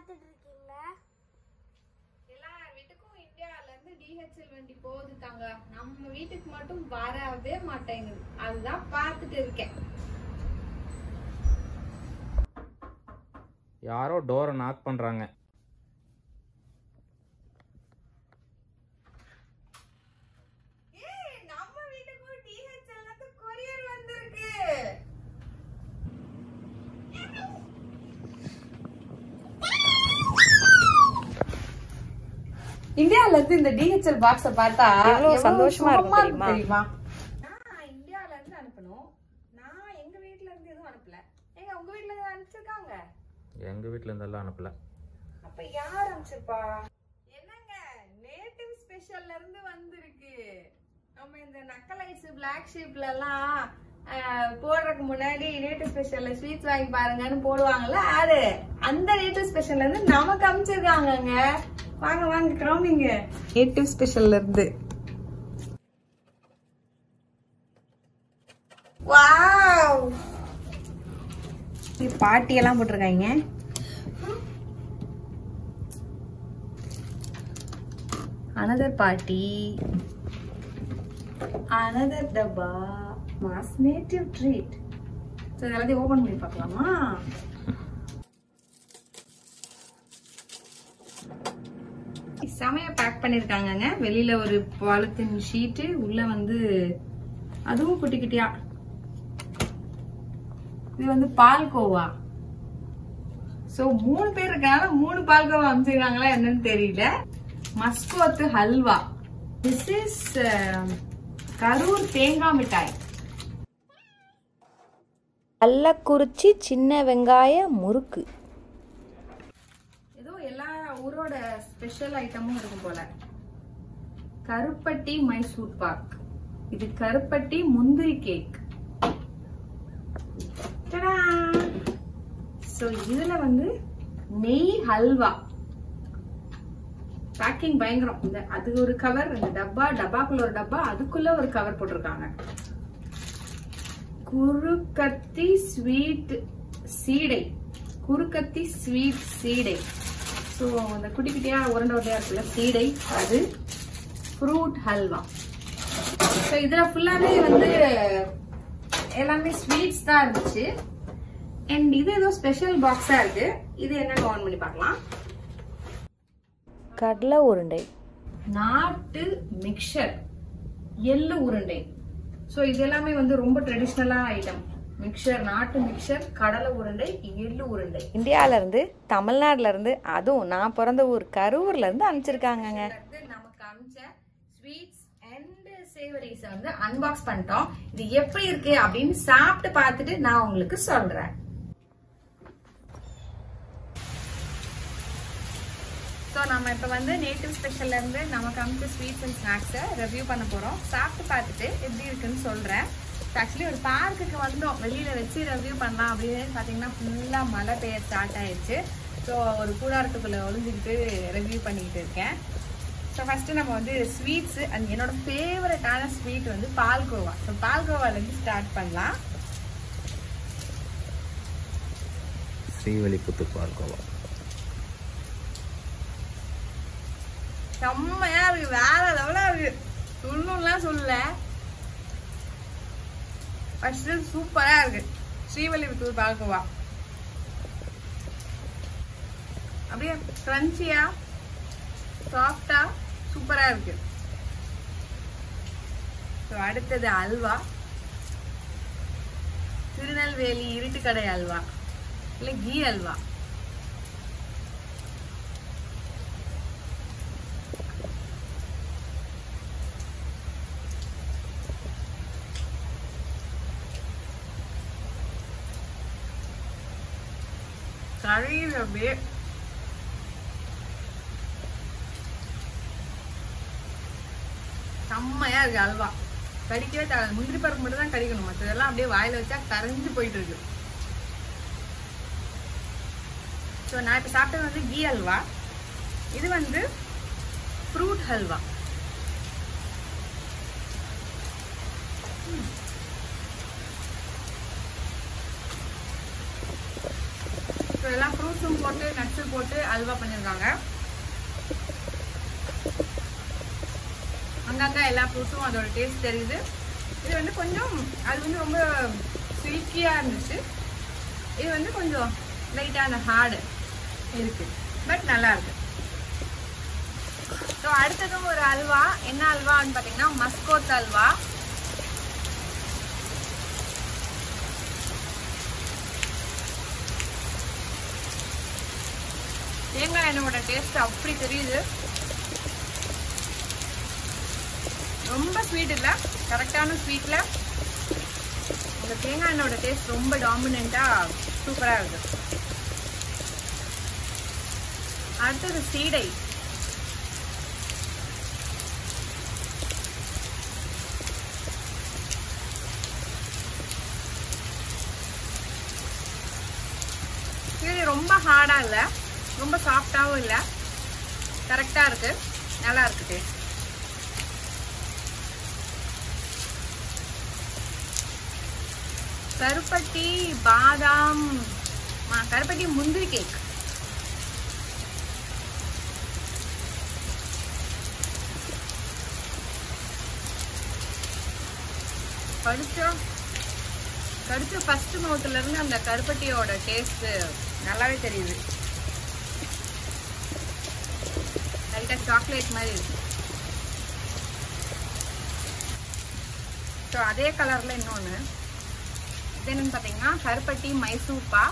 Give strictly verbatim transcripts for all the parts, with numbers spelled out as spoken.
பார்த்துட்டு இருக்கீங்க. எல்லா வீட்டுக்கும் இந்தியால இருந்து டிஹெச்எல் வண்டி போகுதுட்டாங்க. நம்ம வீட்டுக்கு மட்டும் வரவே மாட்டேங்குது. அதுதான் பார்த்துட்டு இருக்கேன். யாரோ டோரை நாக் பண்றாங்க. ஏய், நம்ம வீட்டுக்கும் டிஹெச்எல் ல இருந்து கொரியர் வந்திருக்கு. இந்தியால இருந்து இந்த டிஹெச்எல் பாக்ஸ பார்த்தா எவ்வளவு சந்தோஷமா இருக்கும் தெரியுமா? நான் இந்தியால இருந்து அனுப்பணும். நான் எங்க வீட்ல இருந்து எதுவும் அனுப்பல. ஏங்க உங்க வீட்ல இருந்து அனுப்பிச்சிருக்காங்க? எங்க வீட்ல இருந்தெல்லாம் அனுப்பல. அப்ப யார் அனுப்பிச்சிருப்பா? என்னங்க நேட்டிவ் ஸ்பெஷல்ல இருந்து வந்திருக்கு. நம்ம இந்த நக்கலைட்ஸ் பிளாக் ஷீப்ல எல்லாம் போடுறதுக்கு முன்னாடி நேட்டிவ் ஸ்பெஷல்ல ஸ்வீட்ஸ் வாங்கி பாருங்கன்னு போடுவாங்கல்ல, அது அந்த நேட்டிவ் ஸ்பெஷல்ல இருந்து நமக்கு அனுப்பிச்சிருக்காங்கங்க. வாங்க வாங்க கிளம்பிங்க. நேட்டிவ் ஸ்பெஷல்ல இருந்து. வாவ், பாட்டி எல்லாம் போட்டிருக்காங்க. Another party, another dabba, mass native treat. So எல்லாத்தையும் ஓபன் பண்ணி பார்க்கலாமா? செமையா பேக் பண்ணிருக்காங்கங்க. வெளியில ஒரு பாலித்தீன் ஷீட், உள்ள வந்து அதுவும் குட்டி குட்டியா. இது வந்து பால்கோவா. சோ மூணு பேர் இருக்காங்க, மூணு பால்கோவா அமைச்சிருக்காங்களா என்னன்னு தெரியல. மஸ்கோத்து ஹல்வா. திஸ் இஸ் கரூர் தேங்காய் மிட்டாய். கள்ளக்குறிச்சி சின்ன வெங்காய முறுக்கு. ஏதோ எல்லா ஊரோட ஸ்பெஷல் ஐட்டமும் இருக்கும் போல. கருப்பட்டி மைசூர் பாக். இது கருப்பட்டி முந்திரி கேக். சோ இதுல வந்து நெய் ஹல்வா. பேக்கிங் பயங்கரம். இந்த அது ஒரு கவர், இந்த டப்பா, டப்பாக்குள்ள ஒரு டப்பா, அதுக்குள்ள ஒரு கவர் போட்டிருக்காங்க. Kurukkathi sweet seedai. Kurukkathi sweet seedai. So அந்த குட்டி குட்டியா உருண்டை உருண்டையா இருக்குல்ல சீடை, அது. ஃப்ரூட் ஹல்வா. ஸோ இதுல ஃபுல்லாவே வந்து எல்லாமே ஸ்வீட்ஸ் தான் இருந்துச்சு. அண்ட் இது ஏதோ ஸ்பெஷல் பாக்ஸா இருக்கு. இது என்னன்னு ஆன் பண்ணி பார்க்கலாம். கடலை உருண்டை. நாட்டு மிக்சர், எள்ளு உருண்டை. சோ இது எல்லாமே வந்து ரொம்ப ட்ரெடிஷனலா ஐட்டம். மிக்சர், நாட்டு மிக்சர், கடலை உருண்டை, எள்ளு உருண்டை. இந்தியால இருந்து, தமிழ்நாடுல இருந்து, அதுவும் நான் பிறந்த ஊர் கரூர்ல இருந்து அனுப்பிச்சிருக்காங்க. நமக்கு அனுப்பிச்ச ஸ்வீட்ஸ் அண்ட் சேவரிஸ் வந்து அன்பாக்ஸ் பண்ணிட்டோம். இது எப்படி இருக்கு அப்படின்னு சாப்பிட்டு பார்த்துட்டு நான் உங்களுக்கு சொல்றேன். ஸோ நம்ம இப்போ வந்து நேட்டிவ் ஸ்பெஷல்ல இருந்து நமக்கு அனுப்பிச்ச ஸ்வீட்ஸ் அண்ட் ஸ்நாக்ஸை ரிவ்யூ பண்ண போறோம். சாப்பிட்டு பார்த்துட்டு எப்படி இருக்குன்னு சொல்றேன். ஆக்சுவலி ஒரு பார்க்குக்கு வந்தோம், வெளியில வச்சு ரிவ்யூ பண்ணலாம் அப்படின்னு பார்த்தீங்கன்னா ஃபுல்லா மழை பெய்ய ஸ்டார்ட் ஆயிடுச்சு. ஸோ ஒரு கூடாரத்துக்குள்ள ஒளிஞ்சுக்கிட்டு ரிவ்யூ பண்ணிக்கிட்டு இருக்கேன். ஸோ ஃபர்ஸ்ட் நம்ம வந்து ஸ்வீட்ஸ் அண்ட் என்னோட ஃபேவரட்டான ஸ்வீட் வந்து பால்கோவா. ஸோ பால்கோவாலேருந்து ஸ்டார்ட் பண்ணலாம். ஸ்ரீவல்லிபுத்து பால்கோவா செம்மையா இருக்கு, வேற லெவலா இருக்கு. சொல்லணும்லாம் சொல்லல, ஃபர்ஸ்ட் சூப்பரா இருக்கு. ஸ்ரீவல்லிபுத்தூர் பால்கோவா அப்படியே கிரன்ச்சியா சாஃப்டா சூப்பரா இருக்கு. அடுத்தது அல்வா. திருநெல்வேலி இருட்டுக்கடை அல்வா இல்ல கீ அல்வா. கரையில் அப்படியே செம்மையா இருக்கு அல்வா. கடிக்கவே தேவை, முந்திரி பருப்பு மட்டும் தான் கடிக்கணும், மற்றதெல்லாம் அப்படியே வாயில வச்சா கரைஞ்சு போயிட்டு இருக்கு. ஸோ நான் இப்போ சாப்பிட்டது வந்து கீ அல்வா. இது வந்து ஃப்ரூட் ஹல்வா. ஸோ இதெல்லாம் ஃப்ரூட்ஸும் போட்டு நட்ஸும் போட்டு அல்வா பண்ணியிருக்காங்க. அங்கங்க எல்லா ஃப்ரூட்ஸும் அதோட டேஸ்ட் தெரியுது. இது வந்து கொஞ்சம் அது வந்து ரொம்ப சில்கியாக இருந்துச்சு. இது வந்து கொஞ்சம் லைட்டாக அந்த ஹார்டு இருக்கு, பட் நல்லா இருக்கு. ஸோ அடுத்ததும் ஒரு அல்வா. என்ன அல்வான்னு பார்த்தீங்கன்னா மஸ்கோத் அல்வா. தேங்காய் எண்ணெயோட டேஸ்ட் அப்படி தெரியுது. ரொம்ப ஸ்வீட் இல்லை, கரெக்டான ஸ்வீட்ல இந்த தேங்காய் எண்ணெயோட டேஸ்ட் ரொம்ப டாமினண்டா சூப்பரா இருக்கு. அடுத்தது சீடை. சீடை ரொம்ப ஹார்டா இல்லை, ரொம்ப சாஃப்டாவும் இல்லை, கரெக்டா இருக்கு, நல்லா இருக்கு டேஸ்ட். கருப்பட்டி பாதாம் கருப்பட்டி முந்திரி கேக். கடிச்ச கடிச்ச ஃபர்ஸ்ட் மவுத்துல இருந்து அந்த கருப்பட்டியோட டேஸ்ட் நல்லாவே தெரியுது. லைட்டா சாக்லேட் மாதிரி இருக்கு. ஸோ அதே கலர்ல இன்னொன்று இது என்னன்னு பார்த்தீங்கன்னா கருப்பட்டி மைசூர் பா.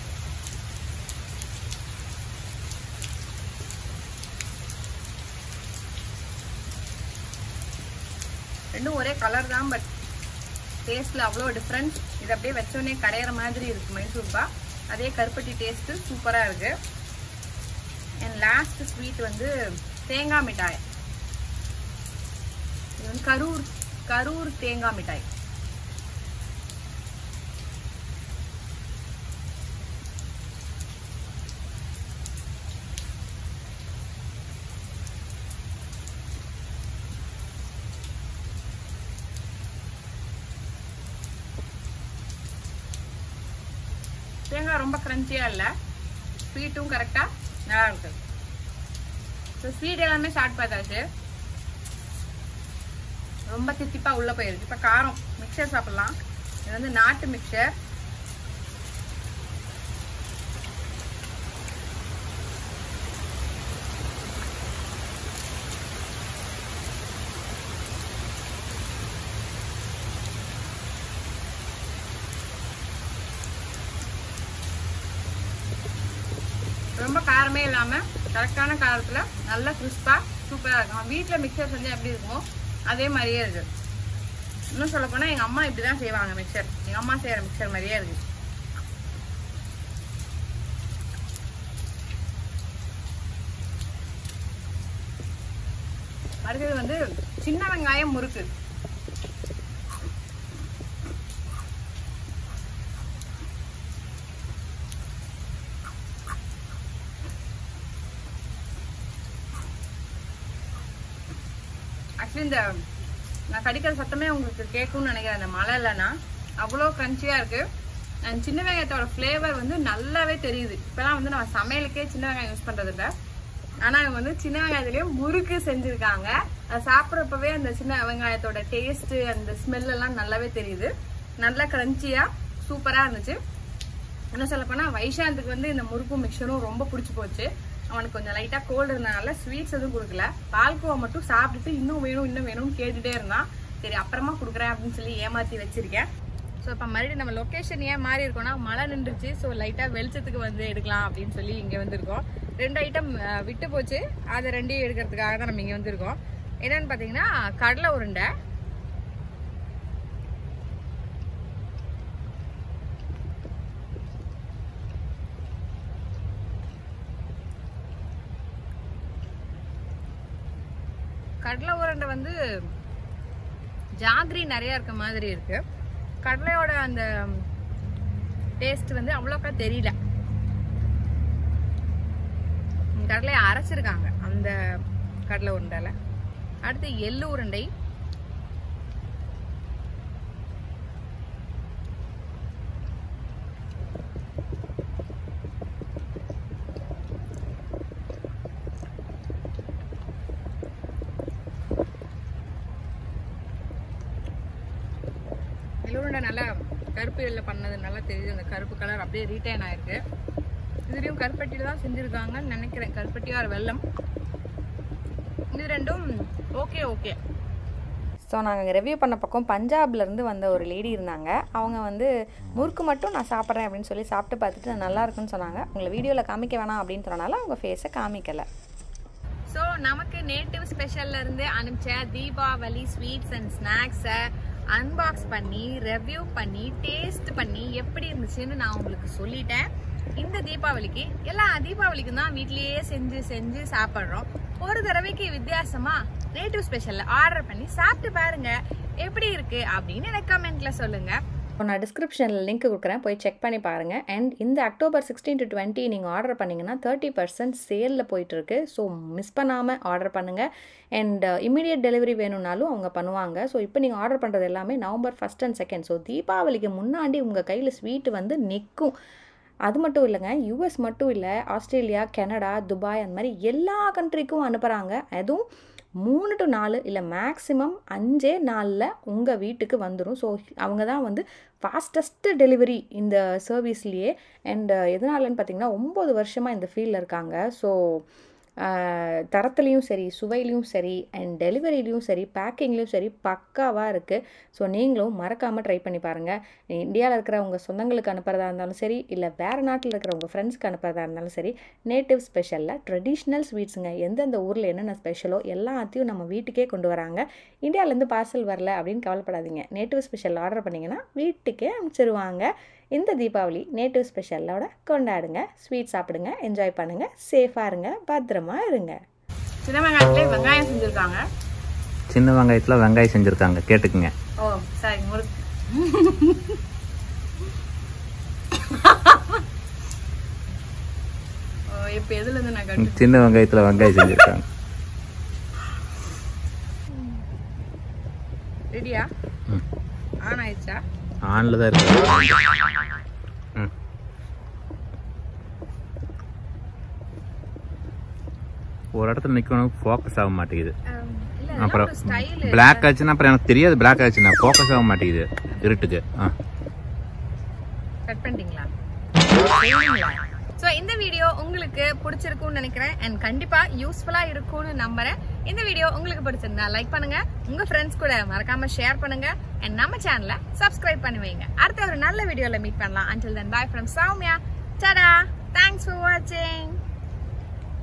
ரெண்டும் ஒரே கலர் தான், பட் டேஸ்ட்ல அவ்வளோ டிஃப்ரெண்ட். இது அப்படியே வச்சோடனே கரையிற மாதிரி இருக்கு மைசூர் பா. அதே கருப்பட்டி டேஸ்ட் சூப்பரா இருக்கு. அண்ட் லாஸ்ட் ஸ்வீட் வந்து தேங்காய் மிட்டாய். இது வந்து கரூர் கரூர் தேங்காய் மிட்டாய். தேங்காய் ரொம்ப கிரன்ச்சியா இல்லை, ஸ்வீட்டும் கரெக்டா நல்லா இருக்கு. ஸோ ஸ்வீட் எல்லாமே ஸ்டார்ட் பார்த்தாச்சு. ரொம்ப தித்திப்பா உள்ள போயிருக்கு. இப்போ காரம் மிக்சர் சாப்பிடலாம். இது வந்து நாட்டு மிக்சர். ரொம்ப காரமே இல்லாம கரெக்டான காரத்துல நல்ல கிறிஸ்பா சூப்பரா இருக்கும். வீட்டுல மிக்சர் செஞ்சா எப்படி இருக்குமோ அதே மாதிரியே இருக்கு. இன்னும் சொல்ல போனா எங்க அம்மா இப்படிதான் செய்வாங்க மிக்சர். எங்க அம்மா செய்யற மிக்சர் மாதிரியே இருக்கு. அடுத்தது வந்து சின்ன வெங்காயம் முறுக்கு. ஆக்சுவலி இந்த நான் கடிக்கிற சத்தமே உங்களுக்கு கேட்கும்னு நினைக்கிறேன். அந்த மழை இல்லைன்னா அவ்வளோ கிரன்ச்சியா இருக்கு. அண்ட் சின்ன வெங்காயத்தோட ஃப்ளேவர் வந்து நல்லாவே தெரியுது. இப்பெல்லாம் வந்து நம்ம சமையலுக்கே சின்ன வெங்காயம் யூஸ் பண்றது இல்லை, ஆனா இவங்க வந்து சின்ன வெங்காயத்துலயும் முறுக்கு செஞ்சிருக்காங்க. அது சாப்பிட்றப்பவே அந்த சின்ன வெங்காயத்தோட டேஸ்ட் அந்த ஸ்மெல் எல்லாம் நல்லாவே தெரியுது. நல்லா கிரன்ச்சியா சூப்பரா இருந்துச்சு. என்ன சொல்ல போனா வைஷாந்துக்கு வந்து இந்த முறுக்கும் மிக்சரும் ரொம்ப பிடிச்சி போச்சு. அவனுக்கு கொஞ்சம் லைட்டா கோல்டு இருந்தனால ஸ்வீட்ஸ் எதுவும் கொடுக்கல. பால்கோவா மட்டும் சாப்பிட்டுட்டு இன்னும் வேணும் இன்னும் வேணும்னு கேட்டுட்டே இருந்தான். சரி அப்புறமா கொடுக்குறேன் அப்படின்னு சொல்லி ஏமாத்தி வச்சிருக்கேன். ஸோ இப்போ மறுபடியும் நம்ம லொக்கேஷன் ஏன் மாறி இருக்கோம்னா மழை நின்றுச்சு. ஸோ லைட்டாக வெளிச்சத்துக்கு வந்து எடுக்கலாம் அப்படின்னு சொல்லி இங்கே வந்திருக்கோம். ரெண்டு ஐட்டம் விட்டு போச்சு, அதை ரெண்டையும் எடுக்கிறதுக்காக தான் நம்ம இங்கே வந்திருக்கோம். என்னன்னு பார்த்தீங்கன்னா கடலை உருண்டை, கடலை உருண்டை வந்து ஜாகரி நிறைய இருக்க மாதிரி இருக்கு. கடலையோட அந்த டேஸ்ட் வந்து அவ்வளோக்கா தெரியல. கடலையை அரைச்சிருக்காங்க அந்த கடலை உருண்டைல. அடுத்து எள்ளு உருண்டை, எள்ளுருண்டை நல்லா கருப்பு எள்ள பண்ணது நல்லா தெரியுது. அந்த கருப்பு கலர் அப்படியே ரீட்டைன் ஆயிருக்கு. இதுலேயும் கருப்பட்டியில் தான் செஞ்சுருக்காங்கன்னு நினைக்கிறேன். கருப்பட்டி ஆர் வெல்லம், இது ரெண்டும் ஓகே ஓகே. ஸோ நாங்கள் ரிவ்யூ பண்ண பக்கம் பஞ்சாப்லேருந்து வந்த ஒரு லேடி இருந்தாங்க. அவங்க வந்து முறுக்கு மட்டும் நான் சாப்பிட்றேன் அப்படின்னு சொல்லி சாப்பிட்டு பார்த்துட்டு நல்லா இருக்குன்னு சொன்னாங்க. உங்களை வீடியோவில் காமிக்க வேணாம் அப்படின்னு சொன்னனால அவங்க ஃபேஸை காமிக்கலை. ஸோ நமக்கு நேட்டிவ் ஸ்பெஷல்ல இருந்து அனுப்பிச்ச தீபாவளி ஸ்வீட்ஸ் அண்ட் ஸ்நாக்ஸை அன்பாக்ஸ் பண்ணி ரிவ்யூ பண்ணி டேஸ்ட் பண்ணி எப்படி இருந்துச்சுன்னு நான் உங்களுக்கு சொல்லிட்டேன். இந்த தீபாவளிக்கு எல்லா தீபாவளிக்கும் தான் வீட்லயே செஞ்சு செஞ்சு சாப்பிட்றோம். ஒரு தடவைக்கு வித்தியாசமா நேட்டிவ் ஸ்பெஷல்ல ஆர்டர் பண்ணி சாப்பிட்டு பாருங்க எப்படி இருக்கு அப்படின்னு எனக்கு கமெண்ட்ல சொல்லுங்க. நான் டிஸ்கிரிப்ஷனில் லிங்க் கொடுக்குறேன், போய் செக் பண்ணி பாருங்கள். அண்ட் இந்த அக்டோபர் சிக்ஸ்டீன் டு டுவெண்ட்டி நீங்கள் ஆர்டர் பண்ணிங்கன்னா தேர்ட்டி பர்சன்ட் சேலில் போயிட்டுருக்கு. ஸோ மிஸ் பண்ணாமல் ஆர்டர் பண்ணுங்கள். அண்ட் இமீடியட் டெலிவரி வேணும்னாலும் அவங்க பண்ணுவாங்க. ஸோ இப்போ நீங்கள் ஆர்டர் பண்ணுறது எல்லாமே November first and second. So தீபாவளிக்கு முன்னாடி உங்கள் கையில் ஸ்வீட்டு வந்து நிற்கும். அது மட்டும் இல்லைங்க, யூஎஸ் மட்டும் இல்லை, ஆஸ்திரேலியா, கனடா, துபாய் அந்த மாதிரி எல்லா கண்ட்ரிக்கும் அனுப்புகிறாங்க. அதுவும் மூணு டு நாலு இல்லை மேக்ஸிமம் அஞ்சே நாளில் உங்கள் வீட்டுக்கு வந்துடும். ஸோ அவங்க தான் வந்து ஃபாஸ்டஸ்ட்டு டெலிவரி இந்த சர்வீஸ்லேயே. அண்ட் எதனாலன்னு பார்த்தீங்கன்னா ஒம்பது வருஷமாக இந்த ஃபீல்டில் இருக்காங்க. ஸோ தரத்துலேயும் சரி, சுவையிலையும் சரி, அண்ட் டெலிவரிலையும் சரி, பேக்கிங்லேயும் சரி பக்காவாக இருக்குது. ஸோ நீங்களும் மறக்காமல் ட்ரை பண்ணி பாருங்கள். இந்தியாவில் இருக்கிற உங்கள் சொந்தங்களுக்கு அனுப்புறதா இருந்தாலும் சரி, இல்லை வேறு நாட்டில் இருக்கிற உங்கள் ஃப்ரெண்ட்ஸ்க்கு அனுப்புறதா இருந்தாலும் சரி, நேட்டிவ் ஸ்பெஷலில் ட்ரெடிஷ்னல் ஸ்வீட்ஸுங்க. எந்தெந்த ஊரில் என்னென்ன ஸ்பெஷலோ எல்லாத்தையும் நம்ம வீட்டுக்கே கொண்டு வராங்க. இந்தியாவிலேருந்து பார்சல் வரல அப்படின்னு கவலைப்படாதீங்க. நேட்டிவ் ஸ்பெஷல் ஆர்டர் பண்ணிங்கன்னா வீட்டுக்கே அனுப்பிச்சிருவாங்க. இந்த தீபாவளி நேட்டிவ் ஸ்பெஷலோட கொண்டாடுங்க, ஸ்வீட் சாப்பிடுங்க, என்ஜாய் பண்ணுங்கள், சேஃபாக இருங்க, பத்திரமா இருங்க. சின்ன வெங்காயத்துல வெங்காயம் செஞ்சுருக்காங்க. சின்ன வெங்காயத்தில் வெங்காயம் செஞ்சுருக்காங்க, கேட்டுக்குங்க. ஓ சரி, முறுக்கு இப்போ எதுல இருந்து நான் கட்டு சின்ன வெங்காயத்தில் வெங்காயம் செஞ்சுருக்காங்க. ரெடியா? ஆன் ஆயிடுச்சா? ஆனில் தான் இருக்கு. ம் ஒரு இடத்துல நிற்கணும், ஃபோக்கஸ் ஆக மாட்டேங்குது. அப்புறம் பிளாக் ஆச்சுன்னா அப்புறம் எனக்கு தெரியாது பிளாக் ஆச்சுன்னா, ஃபோக்கஸ் ஆக மாட்டேங்குது இருட்டுக்கு. ஆ கட் பண்ணிட்டீங்களா? ஸோ இந்த வீடியோ உங்களுக்கு பிடிச்சிருக்கும்னு நினைக்கிறேன். அண்ட் கண்டிப்பா யூஸ்ஃபுல்லா இருக்கும்னு நம்புறேன். இந்த வீடியோ உங்களுக்கு பிடிச்சிருந்தா லைக் பண்ணுங்க, உங்க ஃப்ரெண்ட்ஸ் கூட மறக்காம ஷேர் பண்ணுங்க, அண்ட் நம்ம சேனலை சப்ஸ்கிரைப் பண்ணி வைங்க. அடுத்த ஒரு நல்ல வீடியோல மீட் பண்ணலாம். Until then, bye from Soumya. Ta-da! Thanks for watching.